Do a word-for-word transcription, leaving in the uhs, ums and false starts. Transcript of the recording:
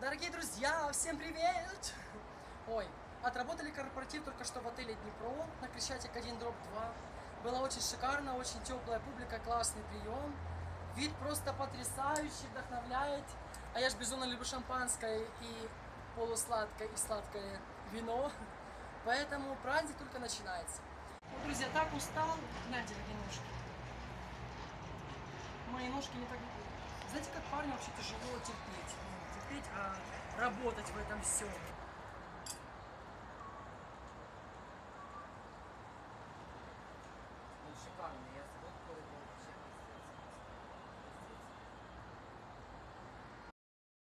Дорогие друзья, всем привет! Ой, отработали корпоратив только что в отеле Днепро на Крещатик один дробь два. Было очень шикарно, очень теплая публика, классный прием. Вид просто потрясающий, вдохновляет. А я же безумно люблю шампанское и полусладкое и сладкое вино. Поэтому праздник только начинается. Ну, друзья, так устал. Гляньте, какие ножки. Мои ножки не так... Знаете, как парню вообще тяжело терпеть. Ну, терпеть, а работать в этом всем.